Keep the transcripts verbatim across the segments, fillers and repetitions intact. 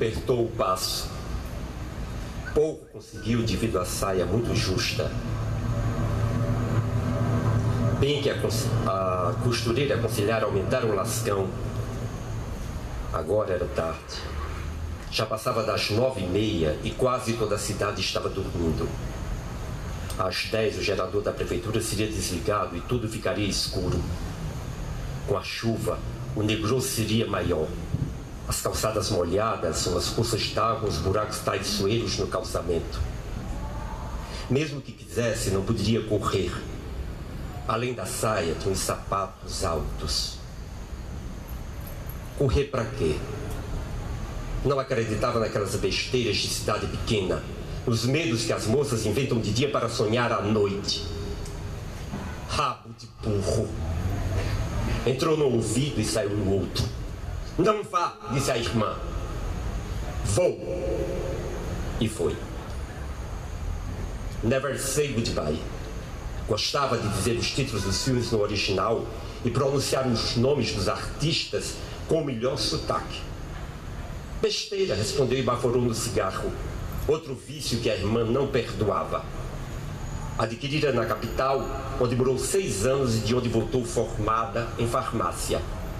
apertou o passo. Pouco conseguiu devido à saia muito justa. Bem que a, a costureira aconselhara aumentar o lascão. Agora era tarde. Já passava das nove e meia e quase toda a cidade estava dormindo. Às dez, o gerador da prefeitura seria desligado e tudo ficaria escuro. Com a chuva, o negroso seria maior. As calçadas molhadas, as poças d'água, os buracos traiçoeiros no calçamento. Mesmo que quisesse, não poderia correr. Além da saia, tinha os sapatos altos. Correr para quê? Não acreditava naquelas besteiras de cidade pequena, nos medos que as moças inventam de dia para sonhar à noite. Rabo de burro. Entrou num ouvido e saiu no outro. Não vá, disse a irmã. Vou. E foi. Never Say Goodbye. Gostava de dizer os títulos dos filmes no original e pronunciar os nomes dos artistas com o melhor sotaque. Besteira, respondeu e baforou no cigarro. Outro vício que a irmã não perdoava. Adquirida na capital, onde morou seis anos e de onde voltou formada em farmácia.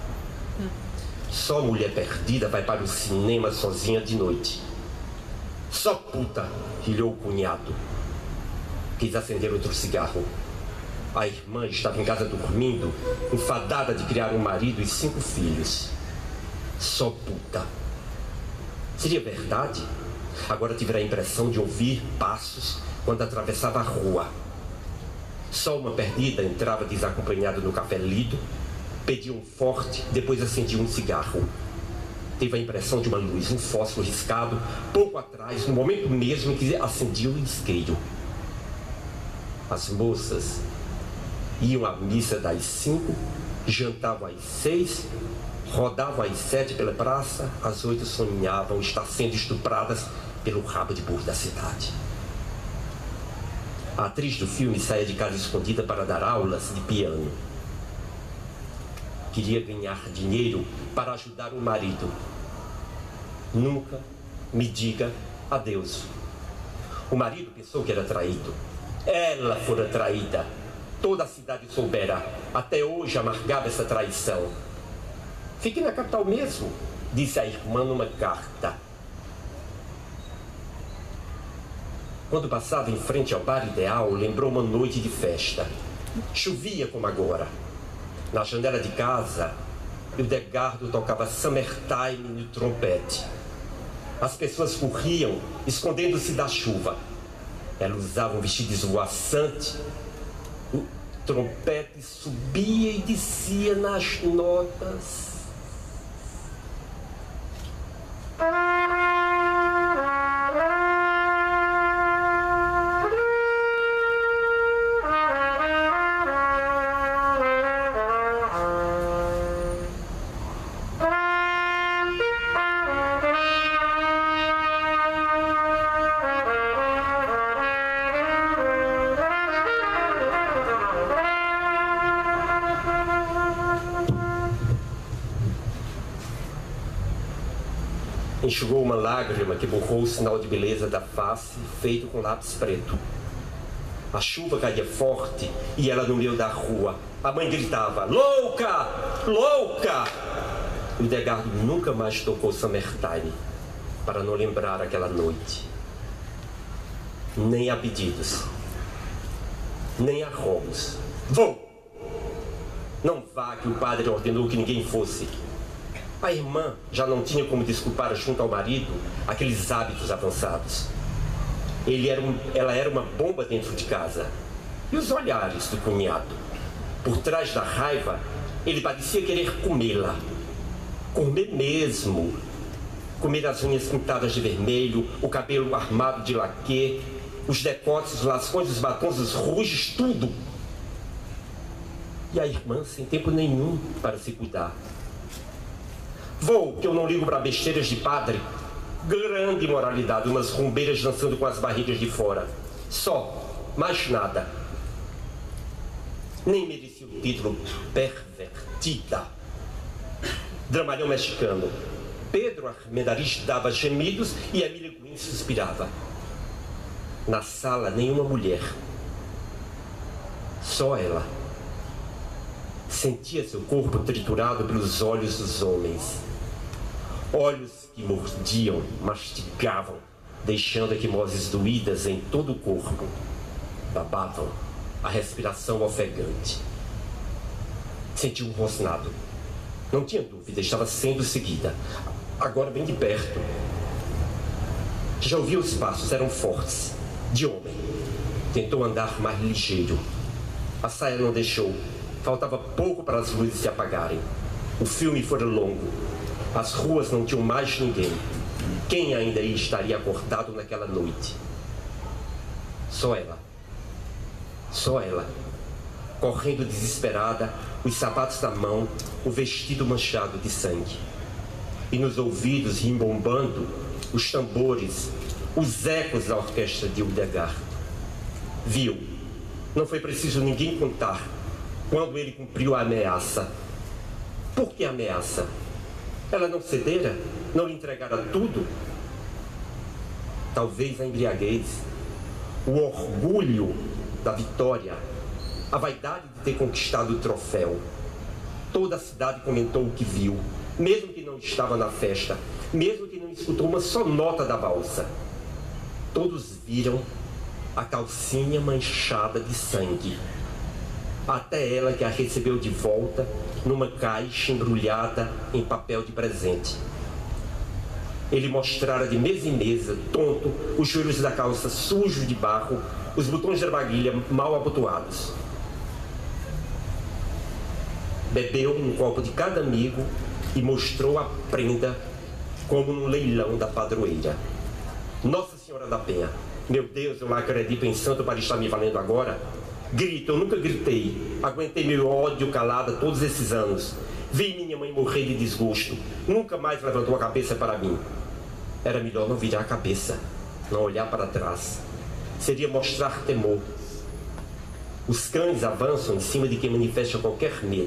Só mulher perdida vai para o cinema sozinha de noite. Só puta, rilhou o cunhado. Quis acender outro cigarro. A irmã estava em casa dormindo, enfadada de criar um marido e cinco filhos. Só puta. Seria verdade? Agora tivera a impressão de ouvir passos quando atravessava a rua. Só uma perdida entrava desacompanhada no café lido, pedia um forte, depois acendia um cigarro. Teve a impressão de uma luz, um fósforo riscado, pouco atrás, no momento mesmo em que acendia o isqueiro. As moças iam à missa das cinco, jantavam às seis, rodavam às sete pela praça, às oito sonhavam estar sendo estupradas pelo rabo de burro da cidade. A atriz do filme saía de casa escondida para dar aulas de piano. Queria ganhar dinheiro para ajudar o marido. Nunca me diga adeus. O marido pensou que era traído. Ela fora traída. Toda a cidade soubera. Até hoje amargava essa traição. Fique na capital mesmo, disse a irmã numa carta. Quando passava em frente ao bar Ideal, lembrou uma noite de festa. Chovia como agora. Na janela de casa, Hildegardo tocava Summertime no trompete. As pessoas corriam, escondendo-se da chuva. Ela usava um vestido esvoaçante. O trompete subia e descia nas notas. Enxugou uma lágrima que borrou o sinal de beleza da face, feito com lápis preto. A chuva caía forte e ela no meio da rua. A mãe gritava, louca! Louca! O Hildegardo nunca mais tocou Summertime, para não lembrar aquela noite. Nem a pedidos, nem a roubos. Vou! Não vá, que o padre ordenou que ninguém fosse. A irmã já não tinha como desculpar junto ao marido aqueles hábitos avançados. Ele era um, ela era uma bomba dentro de casa. E os olhares do cunhado? Por trás da raiva, ele parecia querer comê-la. Comer mesmo. Comer as unhas pintadas de vermelho, o cabelo armado de laque, os decotes, os lascões, os batons, os ruges, tudo. E a irmã sem tempo nenhum para se cuidar. Vou, que eu não ligo para besteiras de padre. Grande imoralidade, umas rumbeiras dançando com as barrigas de fora. Só, mais nada. Nem merecia o título pervertida. Dramalhão mexicano. Pedro Armendariz dava gemidos e Emília Guin suspirava. Na sala, nenhuma mulher. Só ela. Sentia seu corpo triturado pelos olhos dos homens. Olhos que mordiam, mastigavam, deixando equimoses doídas em todo o corpo. Babavam, a respiração ofegante. Sentiu um rosnado. Não tinha dúvida, estava sendo seguida. Agora bem de perto. Já ouviu os passos, eram fortes. De homem. Tentou andar mais ligeiro. A saia não deixou. Faltava pouco para as luzes se apagarem. O filme fora longo. As ruas não tinham mais ninguém. Quem ainda estaria acordado naquela noite? Só ela. Só ela. Correndo desesperada, os sapatos na mão, o vestido manchado de sangue. E nos ouvidos, rimbombando, os tambores, os ecos da orquestra de Hildegard. Viu. Não foi preciso ninguém contar quando ele cumpriu a ameaça. Por que ameaça? Ela não cedera? Não lhe entregara tudo? Talvez a embriaguez, o orgulho da vitória, a vaidade de ter conquistado o troféu. Toda a cidade comentou o que viu, mesmo que não estava na festa, mesmo que não escutou uma só nota da valsa. Todos viram a calcinha manchada de sangue. Até ela, que a recebeu de volta numa caixa embrulhada em papel de presente. Ele mostrara de mesa em mesa, tonto, os joelhos da calça sujos de barro, os botões da barguilha mal abotoados. Bebeu um copo de cada amigo e mostrou a prenda como no leilão da padroeira. Nossa Senhora da Penha, meu Deus, eu lá acredito pensando para estar me valendo agora. Grito, eu nunca gritei, aguentei meu ódio calada todos esses anos. Vi minha mãe morrer de desgosto, nunca mais levantou a cabeça para mim. Era melhor não virar a cabeça, não olhar para trás. Seria mostrar temor. Os cães avançam em cima de quem manifesta qualquer medo.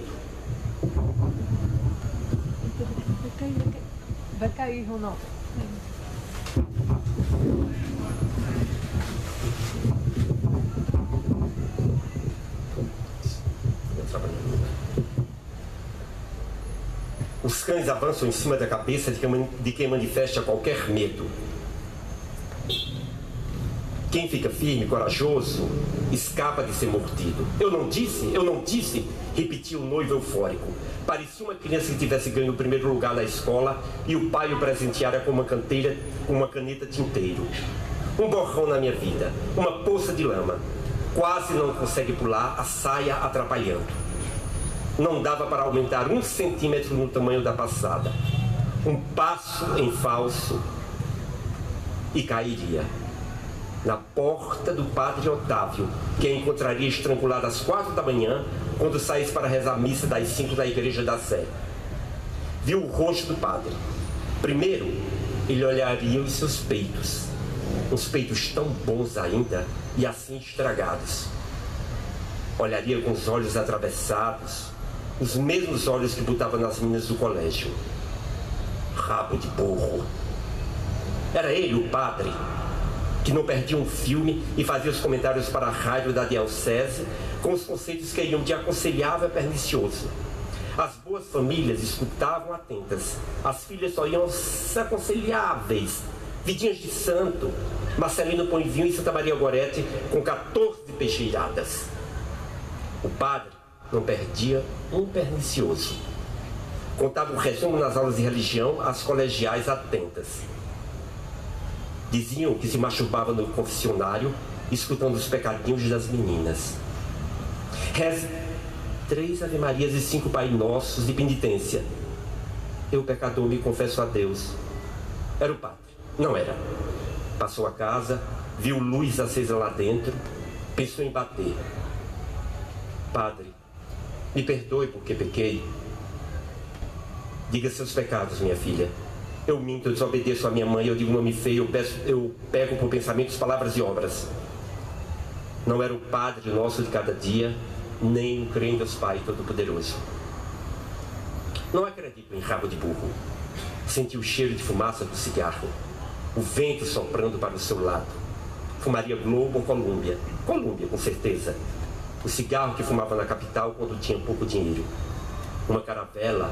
Vai cair, vai cair. Vai cair, Ronaldo. Os cães avançam em cima da cabeça de quem, de quem manifesta qualquer medo. Quem fica firme, corajoso, escapa de ser mordido. Eu não disse, eu não disse, repetiu o noivo eufórico. Parecia uma criança que tivesse ganho o primeiro lugar na escola e o pai o presenteara com uma canteira, com uma caneta tinteiro. Um borrão na minha vida, uma poça de lama. Quase não consegue pular, a saia atrapalhando. Não dava para aumentar um centímetro no tamanho da passada. Um passo em falso e cairia na porta do padre Otávio, que a encontraria estrangulada às quatro da manhã, quando saísse para rezar a missa das cinco da igreja da Sé. Viu o rosto do padre. Primeiro, ele olharia os seus peitos, uns peitos tão bons ainda e assim estragados. Olharia com os olhos atravessados, os mesmos olhos que botava nas meninas do colégio. Rabo de burro. Era ele, o padre, que não perdia um filme e fazia os comentários para a rádio da diocese com os conceitos que iam de aconselhável a pernicioso. As boas famílias escutavam atentas. As filhas só iam aos aconselháveis. Vidinhas de santo, Marcelino Poinvinho e Santa Maria Gorete com quatorze peixeiradas. O padre não perdia um pernicioso. Contava um resumo nas aulas de religião às colegiais atentas. Diziam que se masturbava no confessionário, escutando os pecadinhos das meninas. Reze três Ave Marias e cinco Pai Nossos de penitência. Eu, pecador, me confesso a Deus. Era o padre. Não era. Passou a casa, viu luz acesa lá dentro, pensou em bater. Padre, me perdoe porque pequei. Diga seus pecados, minha filha. Eu minto, eu desobedeço a minha mãe, eu digo nome feio, eu, peço, eu pego por pensamentos, palavras e obras. Não era o Padre nosso de cada dia, nem o crê em Deus Pai Todo-Poderoso. Não acredito em rabo de burro. Sentiu o cheiro de fumaça do cigarro, o vento soprando para o seu lado. Fumaria Globo ou Colômbia? Colômbia, com certeza. O cigarro que fumava na capital quando tinha pouco dinheiro. Uma caravela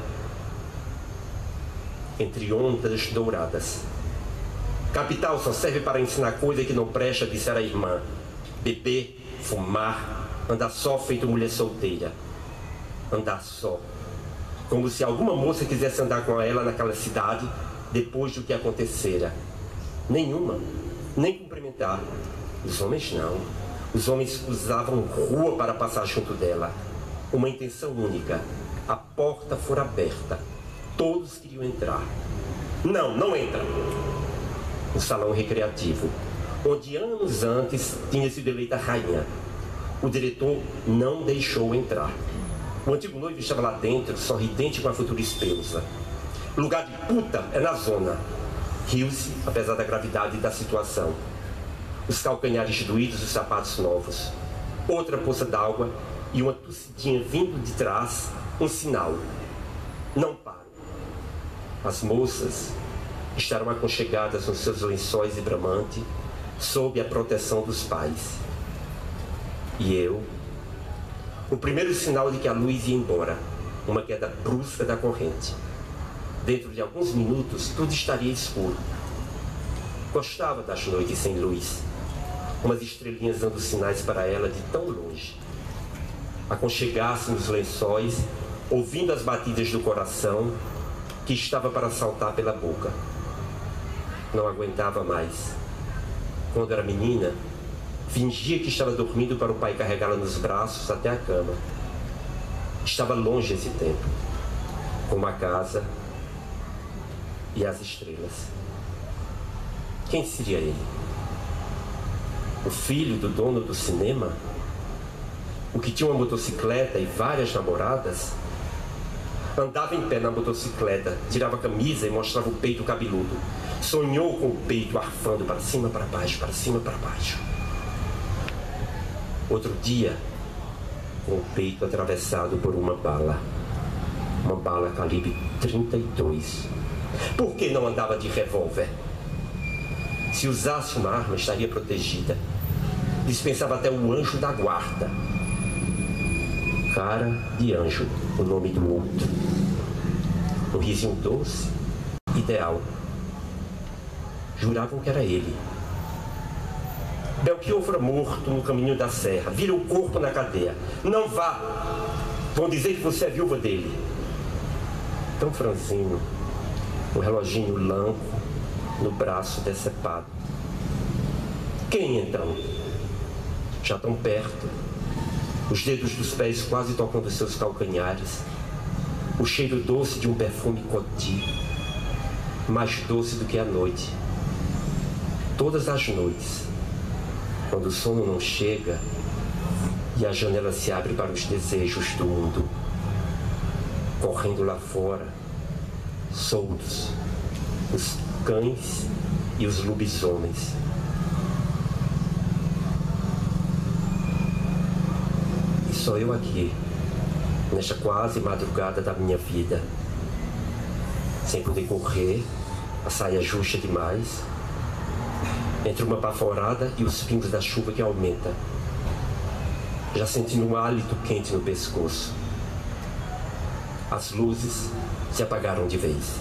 entre ondas douradas. Capital só serve para ensinar coisa que não presta, dissera a irmã. Beber, fumar, andar só feito mulher solteira. Andar só. Como se alguma moça quisesse andar com ela naquela cidade depois do que acontecera. Nenhuma, nem cumprimentar. Os homens não. Os homens usavam rua para passar junto dela. Uma intenção única. A porta fora aberta. Todos queriam entrar. Não, não entra. Um salão recreativo, onde anos antes tinha sido eleita rainha. O diretor não deixou entrar. O antigo noivo estava lá dentro, sorridente com a futura esposa. Lugar de puta é na zona. Riu-se, apesar da gravidade da situação. Os calcanhares doídos, os sapatos novos. Outra poça d'água e uma tossidinha vindo de trás, um sinal. Não paro. As moças estarão aconchegadas nos seus lençóis de bramante, sob a proteção dos pais. E eu... O primeiro sinal de que a luz ia embora, uma queda brusca da corrente. Dentro de alguns minutos, tudo estaria escuro. Gostava das noites sem luz, umas estrelinhas dando sinais para ela de tão longe. Aconchegar-se nos lençóis, ouvindo as batidas do coração, que estava para saltar pela boca. Não aguentava mais. Quando era menina, fingia que estava dormindo para o pai carregá-la nos braços até a cama. Estava longe esse tempo, como a casa e as estrelas. Quem seria ele? O filho do dono do cinema? O que tinha uma motocicleta e várias namoradas? Andava em pé na motocicleta, tirava a camisa e mostrava o peito cabeludo. Sonhou com o peito arfando para cima, para baixo, para cima, para baixo. Outro dia, com o peito atravessado por uma bala. Uma bala calibre trinta e dois. Por que não andava de revólver? Se usasse uma arma, estaria protegida. Dispensava até o anjo da guarda. Cara de anjo, o nome do outro. Um risinho doce, ideal. Juravam que era ele. Belchior fora morto no caminho da serra. Vira o corpo na cadeia. Não vá. Vão dizer que você é viúva dele. Tão franzino. Um reloginho lanco no braço decepado. Quem então? Já tão perto. Os dedos dos pés quase tocando seus calcanhares. O cheiro doce de um perfume coty. Mais doce do que a noite. Todas as noites, quando o sono não chega e a janela se abre para os desejos do mundo, correndo lá fora, soltos, os cães e os lobisomens. E só eu aqui, nesta quase madrugada da minha vida, sem poder correr, a saia justa demais, entre uma baforada e os pingos da chuva que aumenta, já sentindo um hálito quente no pescoço. As luzes se apagaram de vez.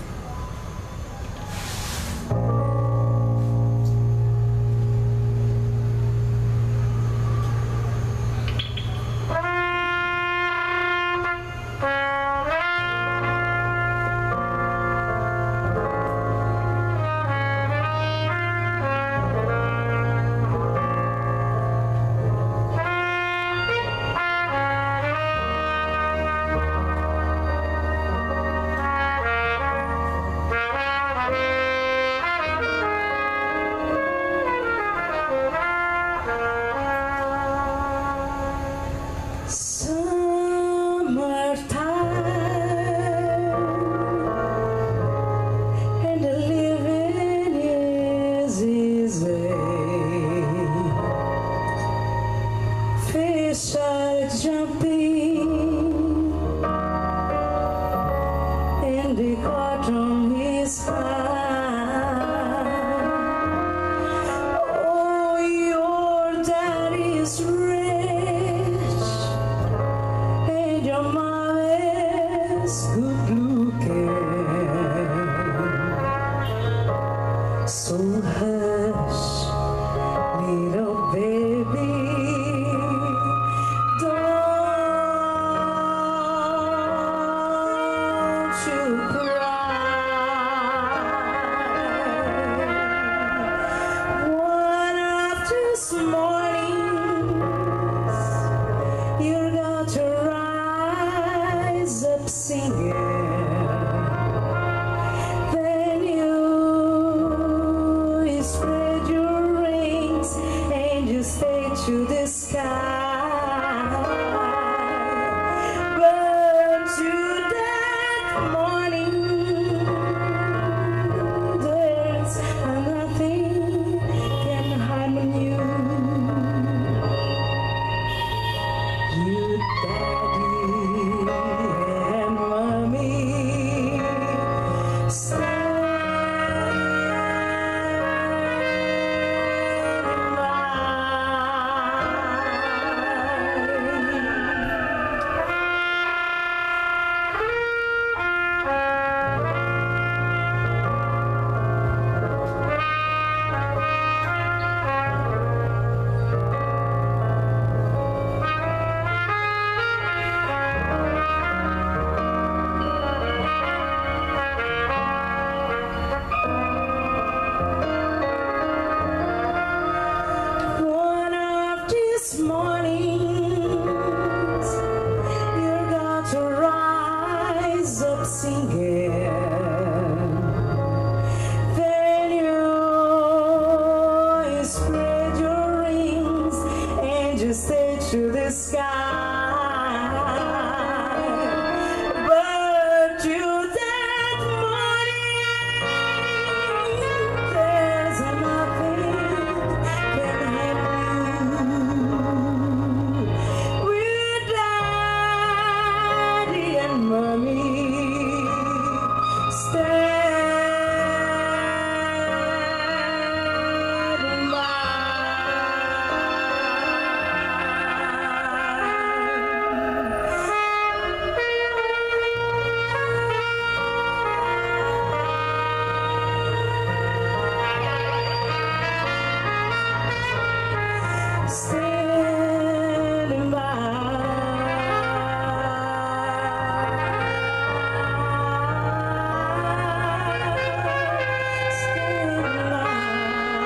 these mornings you got to rise up singing. Then you spread your wings and you stay to the sky. But to that morning there's nothing can harm you. You daddy and mommy stand in one of these mornings you got to rise up singing. Then you spread your wings and you stay to the sky. But to that morning there's nothing can help you. With daddy and mommy stand by. Standing by, standing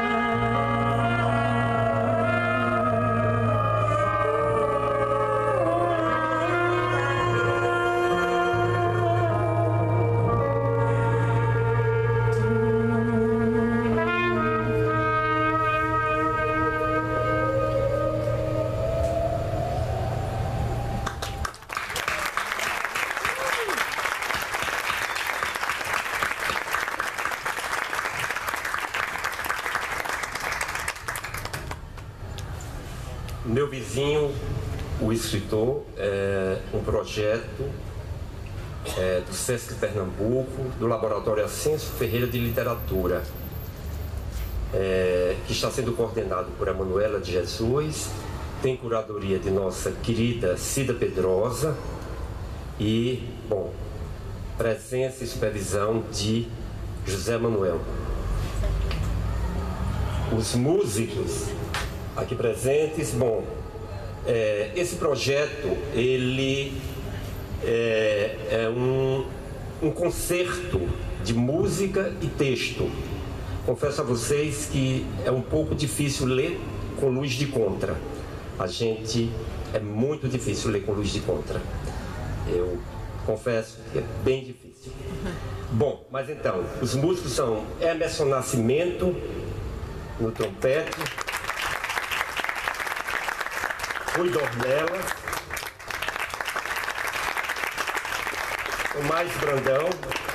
Meu vizinho, o escritor, é um projeto é, do Sesc Pernambuco, do Laboratório Ascenso Ferreira de Literatura, é, que está sendo coordenado por Emanuela de Jesus, tem curadoria de nossa querida Cida Pedrosa e, bom, presença e supervisão de José Manuel. Os músicos aqui presentes, bom, é, esse projeto, ele é, é um, um concerto de música e texto. Confesso a vocês que é um pouco difícil ler com luz de contra. A gente, é muito difícil ler com luz de contra. Eu confesso que é bem difícil. Bom, mas então, os músicos são Emerson Nascimento no trompete, Rui Dornelas, Tomás Brandão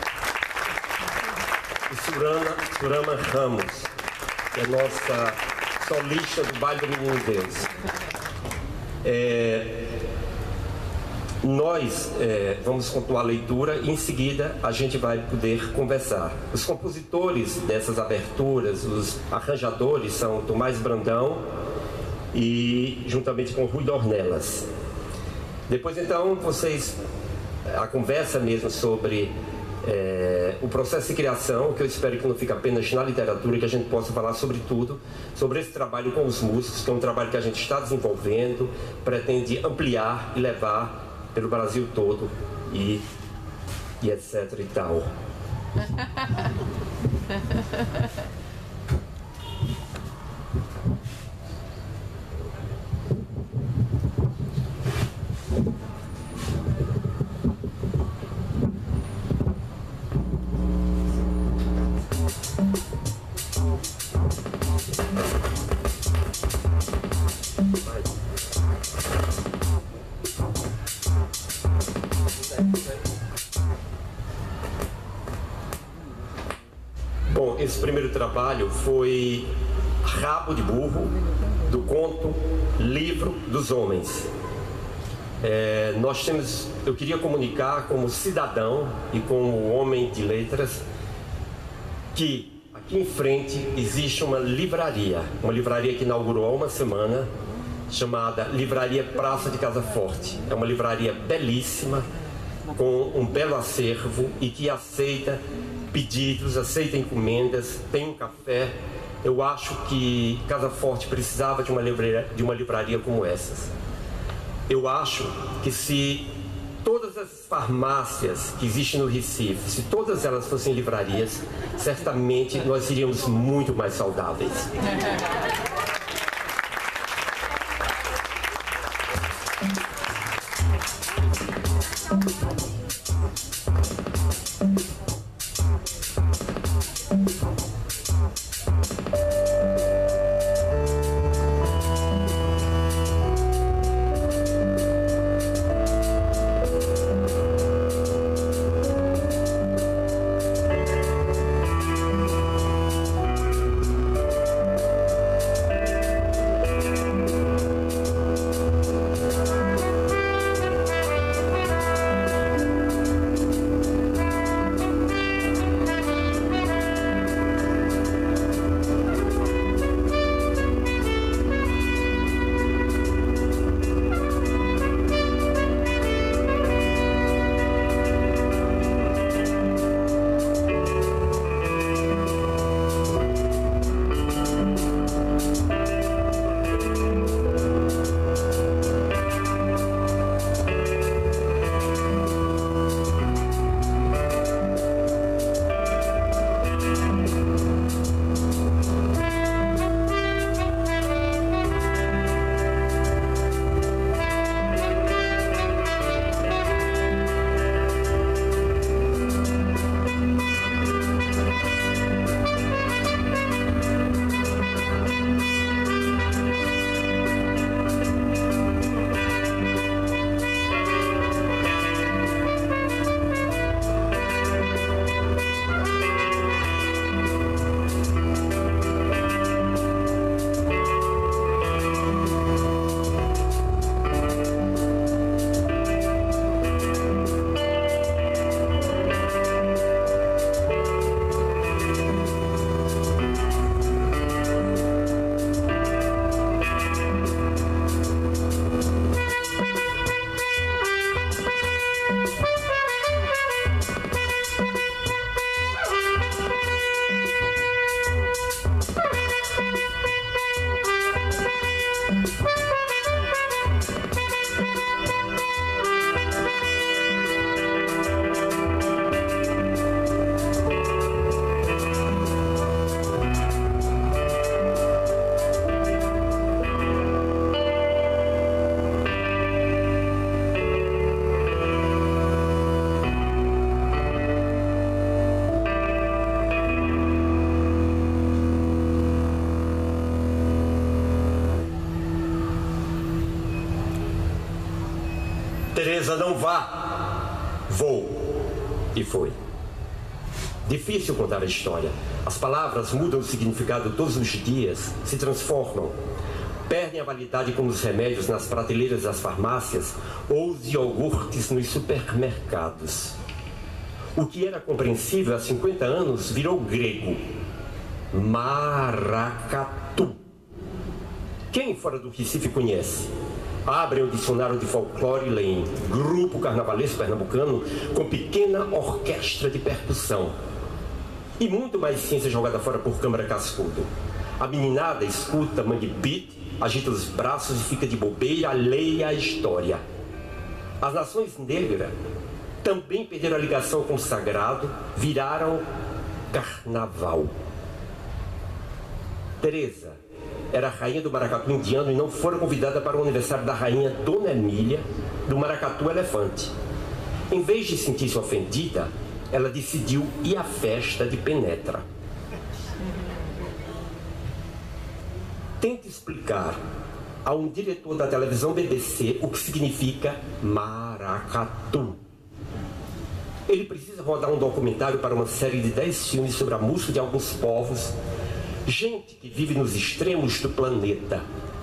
e Surana, Surama Ramos, que é nossa solista do Baile do Menino Deus. É, nós é, vamos continuar a leitura e em seguida a gente vai poder conversar. Os compositores dessas aberturas, os arranjadores são Tomás Brandão e juntamente com Rui Dornelas. Depois então vocês, a conversa mesmo sobre é, o processo de criação, que eu espero que não fique apenas na literatura, que a gente possa falar sobre tudo, sobre esse trabalho com os músicos, que é um trabalho que a gente está desenvolvendo, pretende ampliar e levar pelo Brasil todo e, e etc e tal. esse primeiro trabalho foi Rabo de Burro, do conto Livro dos Homens. É, nós temos, eu queria comunicar como cidadão e como homem de letras que aqui em frente existe uma livraria, uma livraria que inaugurou há uma semana, chamada Livraria Praça de Casa Forte. É uma livraria belíssima, com um belo acervo e que aceita pedidos, aceita encomendas, tem um café. Eu acho que Casa Forte precisava de uma livraria, de uma livraria como essas. Eu acho que se todas as farmácias que existem no Recife, se todas elas fossem livrarias, certamente nós iríamos muito mais saudáveis. Teresa, não vá. Vou. E foi. Difícil contar a história. As palavras mudam o significado todos os dias, se transformam. Perdem a validade como os remédios nas prateleiras das farmácias ou os iogurtes nos supermercados. O que era compreensível há cinquenta anos virou grego. Maracatu. Quem fora do Recife conhece? Abrem o dicionário de folclore e leem Grupo Carnavalesco Pernambucano com pequena orquestra de percussão. E muito mais ciência jogada fora por Câmara Cascudo. A meninada escuta mangue beat, agita os braços e fica de bobeira alheia à história. As nações negras também perderam a ligação com o sagrado, viraram carnaval. Teresa era a rainha do maracatu indiano e não fora convidada para o aniversário da rainha Dona Emília, do maracatu elefante. Em vez de sentir-se ofendida, ela decidiu ir à festa de Penetra. Tente explicar a um diretor da televisão B B C o que significa maracatu. Ele precisa rodar um documentário para uma série de dez filmes sobre a música de alguns povos, gente que vive nos extremos do planeta.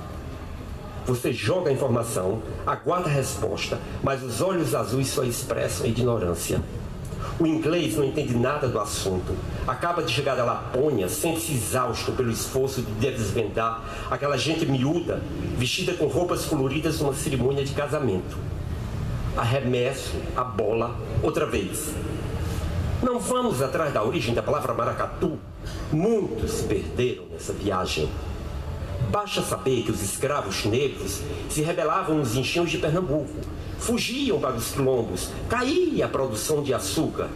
Você joga a informação, aguarda a resposta, mas os olhos azuis só expressam a ignorância. O inglês não entende nada do assunto. Acaba de chegar da Lapônia, sente-se exausto pelo esforço de desvendar aquela gente miúda, vestida com roupas coloridas numa cerimônia de casamento. Arremesso a bola outra vez. Não vamos atrás da origem da palavra maracatu. Muitos se perderam nessa viagem. Basta saber que os escravos negros se rebelavam nos engenhos de Pernambuco, fugiam para os quilombos, caía a produção de açúcar.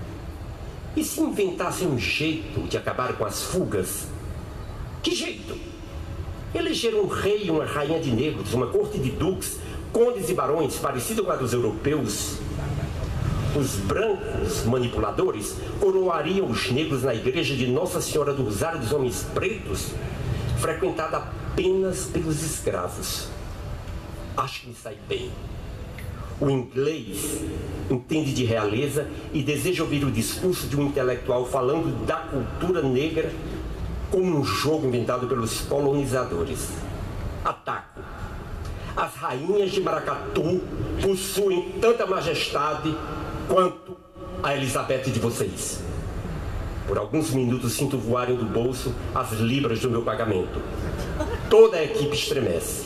E se inventassem um jeito de acabar com as fugas? Que jeito? Elegeram um rei e uma rainha de negros, uma corte de duques, condes e barões, parecida com a dos europeus. Os brancos manipuladores coroariam os negros na igreja de Nossa Senhora do Rosário dos Homens Pretos, frequentada apenas pelos escravos. Acho que me sai bem. O inglês entende de realeza e deseja ouvir o discurso de um intelectual falando da cultura negra como um jogo inventado pelos colonizadores. Ataco. As rainhas de Maracatu possuem tanta majestade quanto a Elizabeth de vocês. Por alguns minutos sinto voarem do bolso as libras do meu pagamento. Toda a equipe estremece.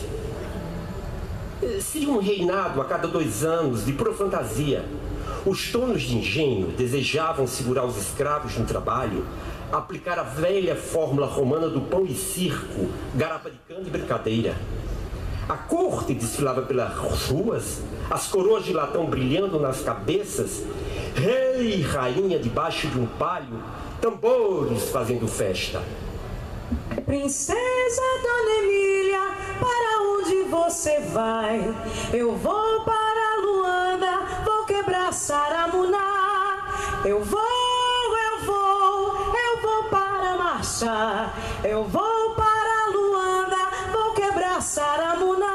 Seria um reinado a cada dois anos, de pura fantasia. Os donos de engenho desejavam segurar os escravos no trabalho, aplicar a velha fórmula romana do pão e circo, garapa de cana e brincadeira. A corte desfilava pelas ruas, as coroas de latão brilhando nas cabeças, rei e rainha debaixo de um palio, tambores fazendo festa. Princesa Dona Emília, para onde você vai? Eu vou para Luanda, vou quebrar Saramuná. Eu vou, eu vou, eu vou para marchar. Eu vou para Luanda, vou quebrar Saramuná.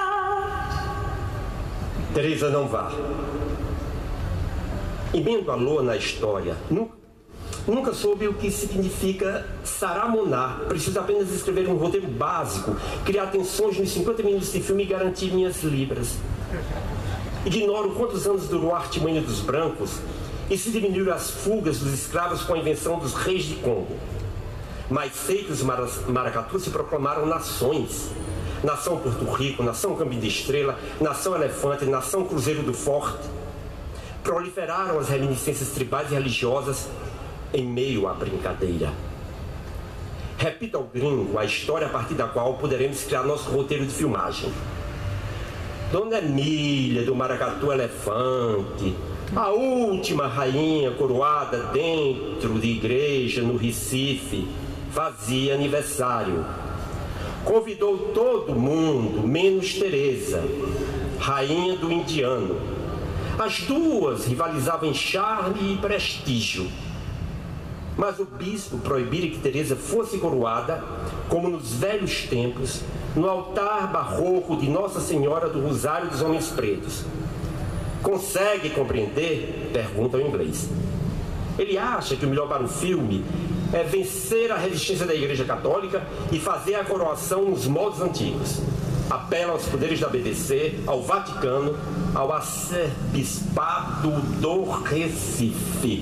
Teresa, não vá. Emendo a lua na história. Nunca Nunca soube o que significa Saramuná. Preciso apenas escrever um roteiro básico, criar tensões nos cinquenta minutos de filme e garantir minhas libras. Ignoro quantos anos durou a artimanha dos brancos e se diminuíram as fugas dos escravos com a invenção dos reis de Congo. Mas sei que os maracatu se proclamaram nações. Nação Porto Rico, Nação Camping de Estrela, Nação Elefante, Nação Cruzeiro do Forte. Proliferaram as reminiscências tribais e religiosas em meio à brincadeira. Repita ao gringo a história a partir da qual poderemos criar nosso roteiro de filmagem. Dona Emília do Maracatu Elefante, a última rainha coroada dentro de igreja no Recife, fazia aniversário. Convidou todo mundo, menos Teresa, rainha do indiano. As duas rivalizavam em charme e prestígio. Mas o bispo proibira que Teresa fosse coroada, como nos velhos tempos, no altar barroco de Nossa Senhora do Rosário dos Homens Pretos. Consegue compreender? Pergunta o inglês. Ele acha que o melhor para o filme é vencer a resistência da Igreja Católica e fazer a coroação nos moldes antigos. Apela aos poderes da B B C, ao Vaticano, ao arcebispado do Recife.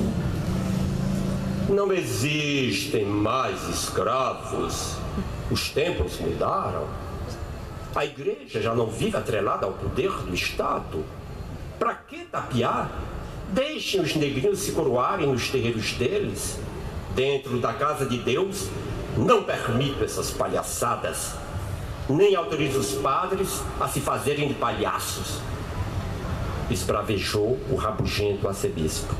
Não existem mais escravos. Os tempos mudaram. A igreja já não vive atrelada ao poder do Estado. Para que tapear? Deixem os negrinhos se coroarem nos terreiros deles. Dentro da casa de Deus, não permito essas palhaçadas. Nem autorizo os padres a se fazerem de palhaços. Esbravejou o rabugento arcebispo.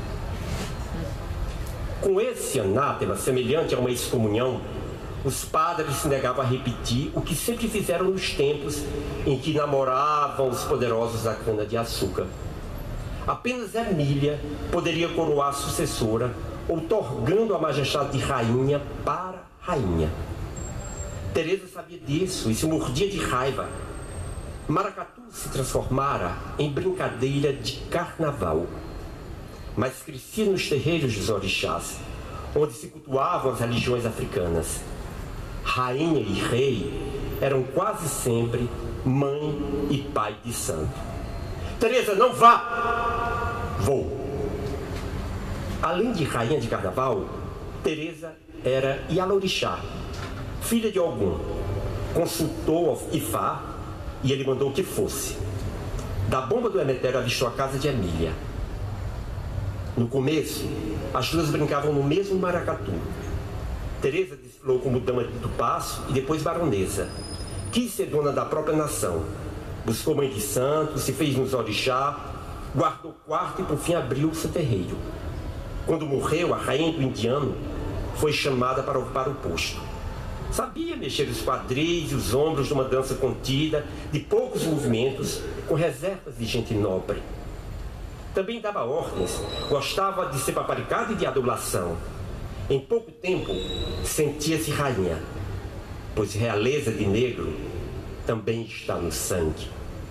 Com esse anátema, semelhante a uma excomunhão, os padres se negavam a repetir o que sempre fizeram nos tempos em que namoravam os poderosos da cana-de-açúcar. Apenas Emília poderia coroar a sucessora, outorgando a majestade de rainha para rainha. Teresa sabia disso e se mordia de raiva. Maracatu se transformara em brincadeira de carnaval. mas crescia nos terreiros dos orixás, onde se cultuavam as religiões africanas. Rainha e rei eram quase sempre mãe e pai de santo. Teresa, não vá! Vou. Além de rainha de carnaval, Teresa era Ialorixá, filha de Ogum. Consultou ao Ifá e ele mandou que fosse. Da bomba do Emetério avistou a casa de Emília. No começo, as duas brincavam no mesmo maracatu. Teresa desfilou como dama do passo e depois baronesa. Quis ser dona da própria nação. Buscou mãe de santo, se fez nos orixá, guardou quarto e por fim abriu seu terreiro. Quando morreu, a rainha do indiano foi chamada para ocupar o posto. Sabia mexer os quadris e os ombros de uma dança contida, de poucos movimentos, com reservas de gente nobre. Também dava ordens, gostava de ser paparicada e de adulação. Em pouco tempo, sentia-se rainha, pois realeza de negro também está no sangue.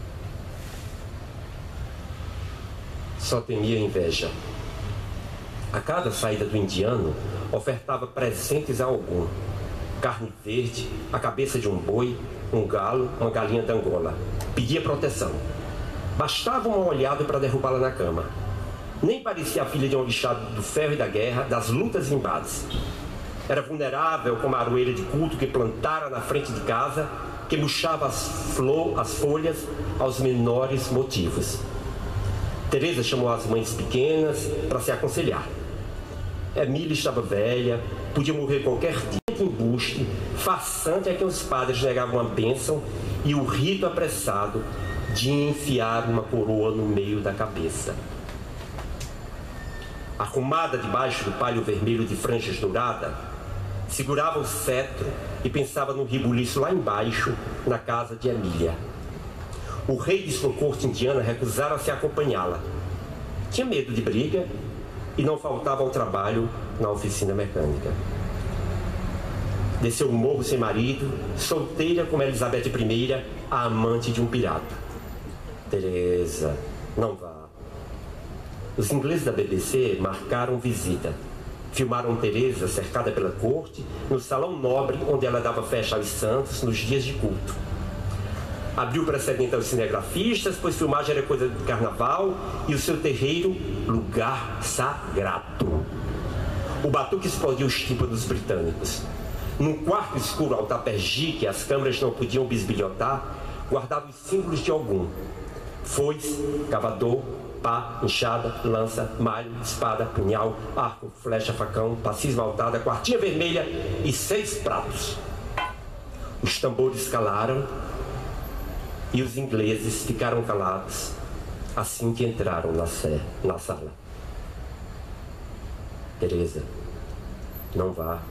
Só temia a inveja. A cada saída do indiano, ofertava presentes a algum. Carne verde, a cabeça de um boi, um galo, uma galinha de Angola. Pedia proteção. Bastava uma olhada para derrubá-la na cama. Nem parecia a filha de um orixá do ferro e da guerra, das lutas e embates. Era vulnerável como a aroeira de culto que plantara na frente de casa, que murchava as, flor, as folhas aos menores motivos. Teresa chamou as mães pequenas para se aconselhar. Emília estava velha, podia morrer qualquer dia de embuste, façante a quem os padres negavam a bênção e o rito apressado de enfiar uma coroa no meio da cabeça. Arrumada debaixo do palho vermelho de franjas douradas, segurava o cetro e pensava no ribuliço lá embaixo, na casa de Emília. O rei de sua corte indiana recusara-se a acompanhá-la. Tinha medo de briga e não faltava ao trabalho na oficina mecânica. Desceu o morro sem marido, solteira como Elizabeth I, a amante de um pirata. Teresa, não vá. Os ingleses da B B C marcaram visita. Filmaram Teresa cercada pela corte no salão nobre onde ela dava festa aos santos nos dias de culto. Abriu precedente aos cinegrafistas, pois filmagem era coisa do carnaval e o seu terreiro, lugar sagrado. O batuque explodiu os tímpanos britânicos. Num quarto escuro ao tapegi que as câmeras não podiam bisbilhotar, guardava os símbolos de algum: foice, cavador, pá, enxada, lança, malho, espada, punhal, arco, flecha, facão, pacis maltada, quartinha vermelha e seis pratos. Os tambores calaram e os ingleses ficaram calados assim que entraram na, sé, na sala. Teresa, não vá.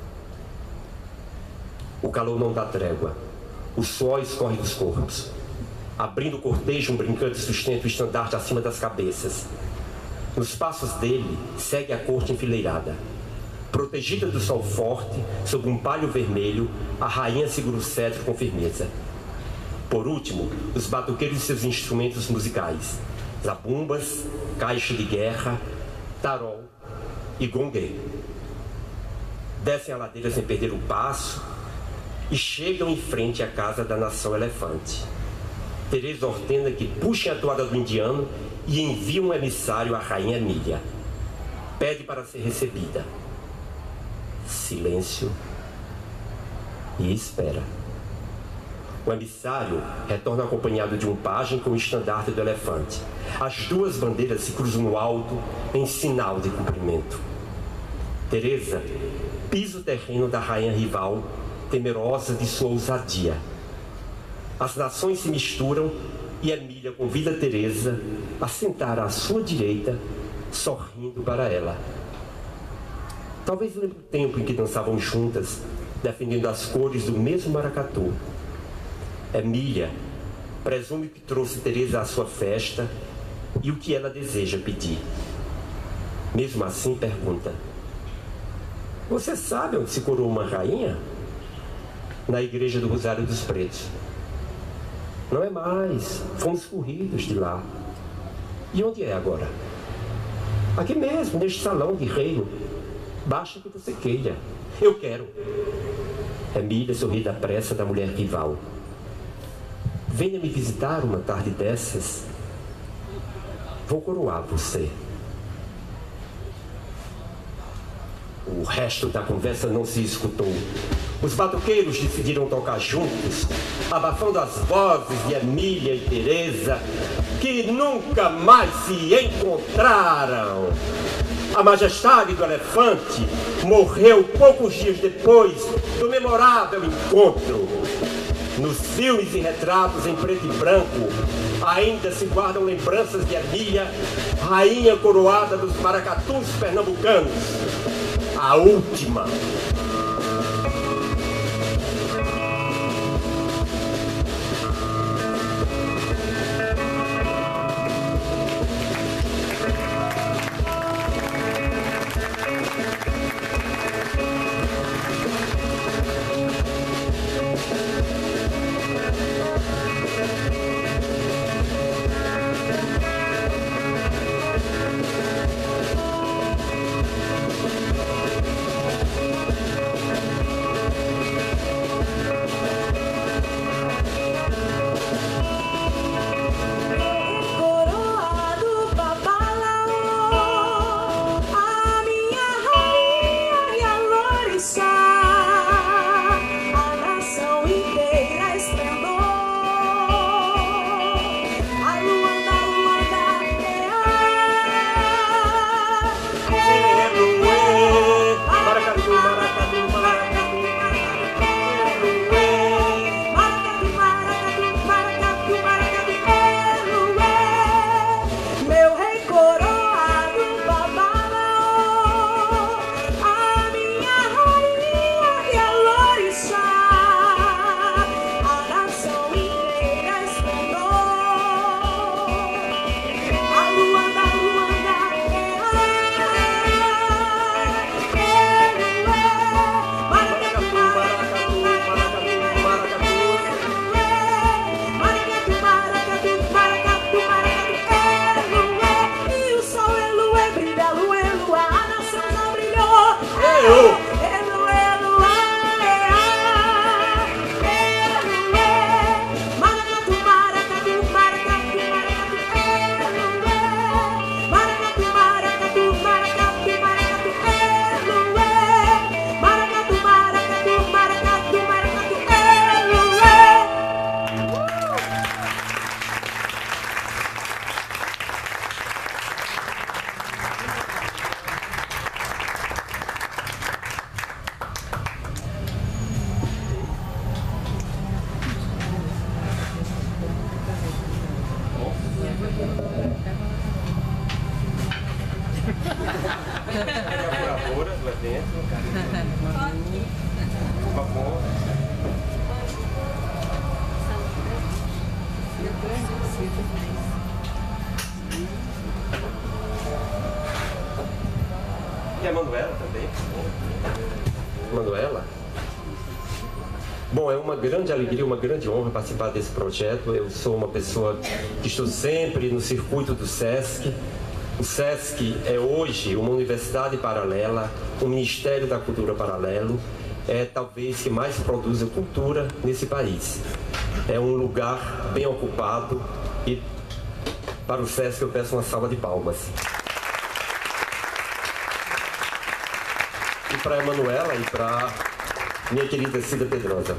O calor não dá trégua. O suor escorre dos corpos. Abrindo o cortejo, um brincante sustenta o estandarte acima das cabeças. Nos passos dele, segue a corte enfileirada. Protegida do sol forte, sob um palho vermelho, a rainha segura o cetro com firmeza. Por último, os batuqueiros e seus instrumentos musicais: zabumbas, caixa de guerra, tarol e gongue. Descem a ladeira sem perder o passo e chegam em frente à casa da nação elefante. Teresa ordena que puxem a toada do indiano e envia um emissário à rainha Emília. Pede para ser recebida. Silêncio e espera. O emissário retorna acompanhado de um pajem com o estandarte do elefante. As duas bandeiras se cruzam no alto em sinal de cumprimento. Teresa pisa o terreno da rainha rival, temerosa de sua ousadia. As nações se misturam e Emília convida Teresa a sentar à sua direita, sorrindo para ela. Talvez lembre o tempo em que dançavam juntas, defendendo as cores do mesmo maracatu. Emília presume que trouxe Teresa à sua festa e o que ela deseja pedir. Mesmo assim, pergunta: você sabe onde se coroou uma rainha? Na igreja do Rosário dos Pretos. Não é mais, fomos corridos de lá. E onde é agora? Aqui mesmo, neste salão de reino. Basta que você queira. Eu quero. Emília sorri da pressa da mulher rival. Venha me visitar uma tarde dessas. Vou coroar você. O resto da conversa não se escutou. Os batuqueiros decidiram tocar juntos, abafando as vozes de Emília e Teresa, que nunca mais se encontraram. A majestade do elefante morreu poucos dias depois do memorável encontro. Nos filmes e retratos em preto e branco, ainda se guardam lembranças de Emília, rainha coroada dos maracatus pernambucanos. A última. E a Manuela também. Manuela? Bom, é uma grande alegria, uma grande honra participar desse projeto. Eu sou uma pessoa que estou sempre no circuito do SESC. O SESC é hoje uma universidade paralela, um Ministério da Cultura paralelo. É talvez que mais produza cultura nesse país. É um lugar bem ocupado e para o SESC eu peço uma salva de palmas. E para a Emanuela e para minha querida Cida Pedrosa.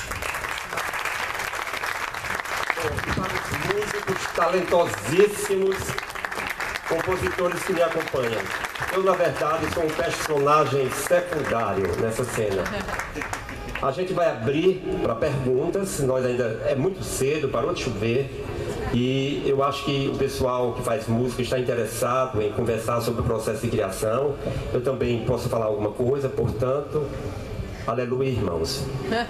E para os músicos talentosíssimos, compositores que me acompanham. Eu, na verdade, sou um personagem secundário nessa cena. A gente vai abrir para perguntas, nós ainda é muito cedo, parou de chover. E eu acho que o pessoal que faz música está interessado em conversar sobre o processo de criação. Eu também posso falar alguma coisa, portanto, aleluia, irmãos.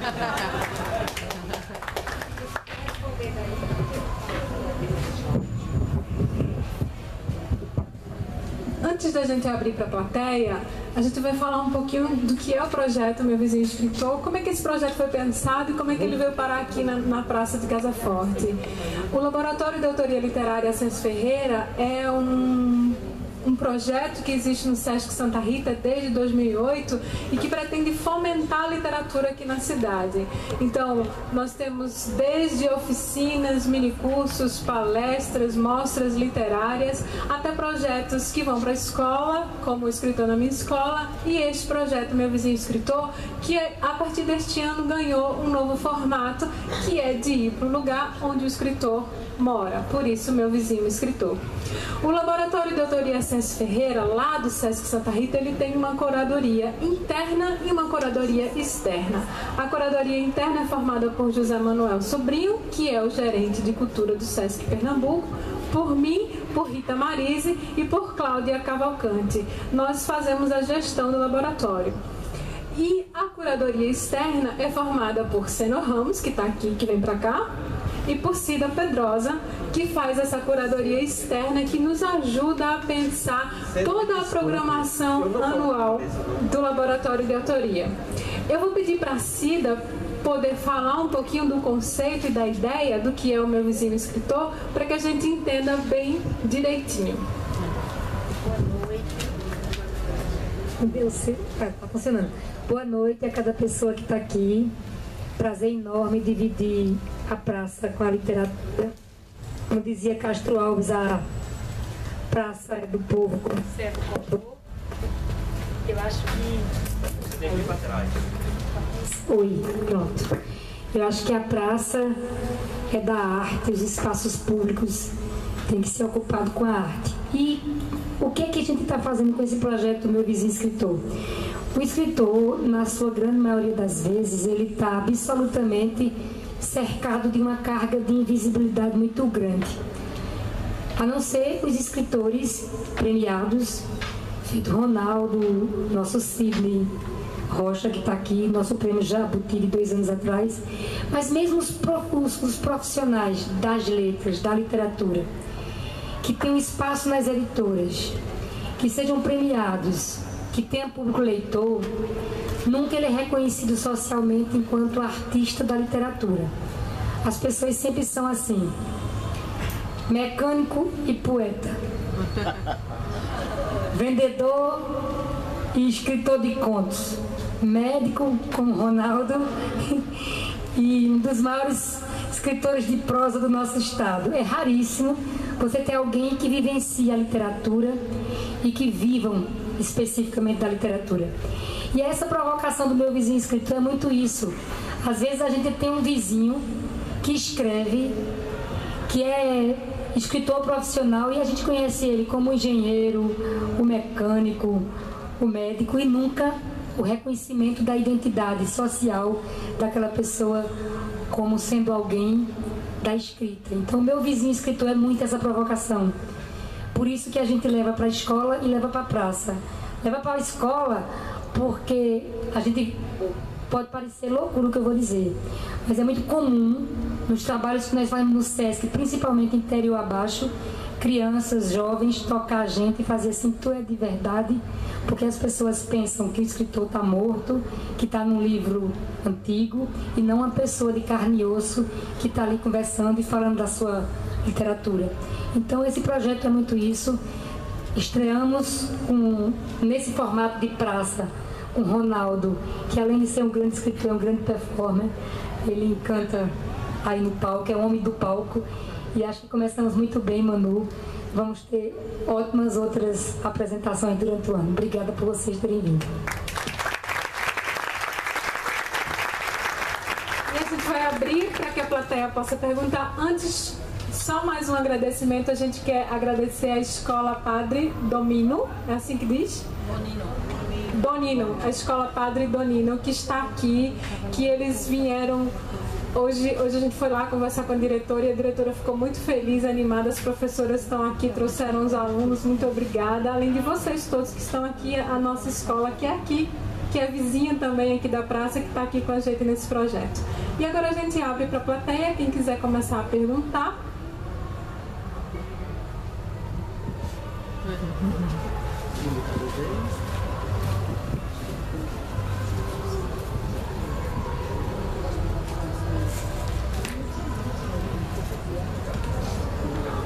Antes da gente abrir para a plateia, a gente vai falar um pouquinho do que é o projeto Meu Vizinho Escritor, como é que esse projeto foi pensado e como é que ele veio parar aqui na, na Praça de Casa Forte. O Laboratório de Autoria Literária Ascenso Ferreira é um, um projeto que existe no Sesc Santa Rita desde dois mil e oito e que pretende fomentar a literatura aqui na cidade. Então, nós temos desde oficinas, minicursos, palestras, mostras literárias, até projetos que vão para a escola, como o Escritor na Minha Escola, e este projeto Meu Vizinho Escritor, que a partir deste ano ganhou um novo formato, que é de ir para o lugar onde o escritor mora, por isso Meu Vizinho Escritor. O Laboratório de Autoria Ascenso Ferreira, lá do Sesc Santa Rita, ele tem uma curadoria interna e uma curadoria externa. A curadoria interna é formada por José Manuel Sobrinho, que é o gerente de cultura do Sesc Pernambuco, por mim, por Rita Marise e por Cláudia Cavalcante. Nós fazemos a gestão do laboratório. E a curadoria externa é formada por Senor Ramos, que está aqui, que vem para cá, e por Cida Pedrosa, que faz essa curadoria externa, que nos ajuda a pensar toda a programação anual do Laboratório de Autoria. Eu vou pedir para a Cida poder falar um pouquinho do conceito e da ideia do que é o Meu Vizinho Escritor, para que a gente entenda bem direitinho. Deus, tá, tá funcionando. Boa noite a cada pessoa que está aqui. Prazer enorme dividir a praça com a literatura. Como dizia Castro Alves, a praça é do povo como servo comprou. Eu acho que... Você tem que ir para trás. Oi, pronto. Eu acho que a praça é da arte, os espaços públicos têm que ser ocupados com a arte. E o que é que a gente está fazendo com esse projeto Meu Vizinho Escritor? O escritor, na sua grande maioria das vezes, ele está absolutamente cercado de uma carga de invisibilidade muito grande. A não ser os escritores premiados, feito Ronaldo, nosso Sidney Rocha, que está aqui, nosso prêmio Jabuti de dois anos atrás, mas mesmo os, os, os profissionais das letras, da literatura, que tenham espaço nas editoras, que sejam premiados, que tenha público leitor, nunca ele é reconhecido socialmente enquanto artista da literatura. As pessoas sempre são assim, mecânico e poeta, vendedor e escritor de contos, médico como Ronaldo e um dos maiores escritores de prosa do nosso estado. É raríssimo você ter alguém que vivencie a literatura e que vivam especificamente da literatura. E essa provocação do Meu Vizinho Escritor é muito isso. Às vezes a gente tem um vizinho que escreve, que é escritor profissional, e a gente conhece ele como o engenheiro, o mecânico, o médico, e nunca o reconhecimento da identidade social daquela pessoa como sendo alguém da escrita. Então, Meu Vizinho Escritor é muito essa provocação. Por isso que a gente leva para a escola e leva para a praça. Leva para a escola porque a gente pode parecer loucura o que eu vou dizer, mas é muito comum nos trabalhos que nós fazemos no Sesc, principalmente interior abaixo, crianças, jovens, tocar a gente e fazer assim, tu é de verdade, porque as pessoas pensam que o escritor está morto, que está num livro antigo, e não uma pessoa de carne e osso que está ali conversando e falando da sua literatura. Então esse projeto é muito isso. Estreamos com, nesse formato de praça, com Ronaldo, que além de ser um grande escritor, é um grande performer, ele encanta aí no palco, é o homem do palco, e acho que começamos muito bem, Manu. Vamos ter ótimas outras apresentações durante o ano. Obrigada por vocês terem vindo. E a gente vai abrir para que a plateia possa perguntar. Antes, só mais um agradecimento. A gente quer agradecer à Escola Padre Domino, é assim que diz? Donino. Donino, a Escola Padre Donino, que está aqui, que eles vieram... Hoje, hoje a gente foi lá conversar com a diretora e a diretora ficou muito feliz, animada. As professoras estão aqui, trouxeram os alunos, muito obrigada. Além de vocês todos que estão aqui, a nossa escola que é aqui, que é vizinha também aqui da praça, que está aqui com a gente nesse projeto. E agora a gente abre para a plateia, quem quiser começar a perguntar.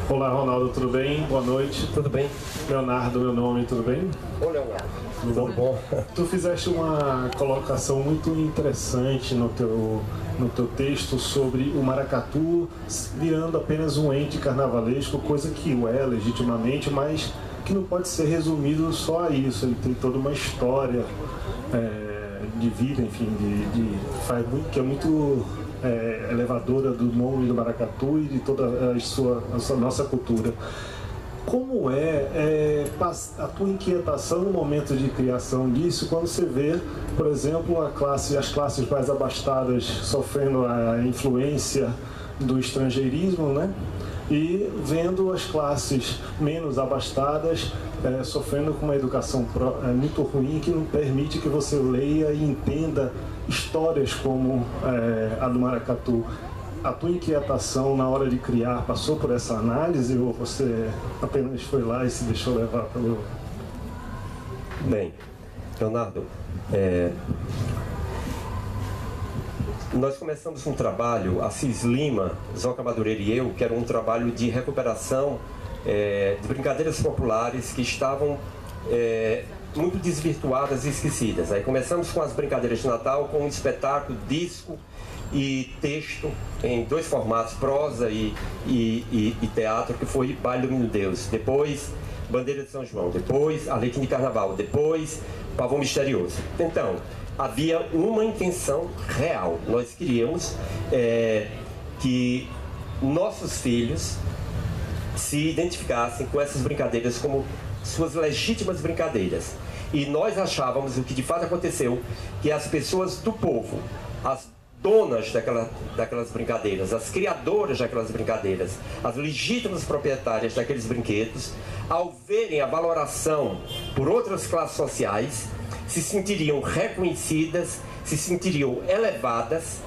Olá, Ronaldo, tudo bem? Boa noite. Tudo bem? Leonardo, meu nome, tudo bem? Oi, Leonardo. Tudo bom? bom? Tu fizeste uma colocação muito interessante no teu, no teu texto sobre o maracatu virando apenas um ente carnavalesco, coisa que o é legitimamente, mas que não pode ser resumido só a isso. Ele tem toda uma história é, de vida, enfim, de, de, faz muito, que é muito... É, elevadora do nome do maracatu e de toda a sua, a sua nossa cultura. Como é, é a tua inquietação no momento de criação disso, quando você vê, por exemplo, a classe, as classes mais abastadas sofrendo a influência do estrangeirismo, né? E vendo as classes menos abastadas é, sofrendo com uma educação pro, é, muito ruim, que não permite que você leia e entenda histórias como é, a do maracatu. A tua inquietação na hora de criar passou por essa análise ou você apenas foi lá e se deixou levar pelo... Bem, Leonardo, é... nós começamos um trabalho, Assis Lima, Zoca Madureira e eu, que era um trabalho de recuperação é, de brincadeiras populares que estavam é, muito desvirtuadas e esquecidas. Aí começamos com as brincadeiras de Natal, com um espetáculo, disco e texto em dois formatos, prosa e, e, e, e teatro, que foi Baile do Menino Deus. Depois, Bandeira de São João. Depois, Arlequim de Carnaval. Depois, Pavão Misterioso. Então, havia uma intenção real. Nós queríamos é, que nossos filhos se identificassem com essas brincadeiras como suas legítimas brincadeiras. E nós achávamos, o que de fato aconteceu, que as pessoas do povo, as donas daquela, daquelas brincadeiras, as criadoras daquelas brincadeiras, as legítimas proprietárias daqueles brinquedos, ao verem a valoração por outras classes sociais, se sentiriam reconhecidas, se sentiriam elevadas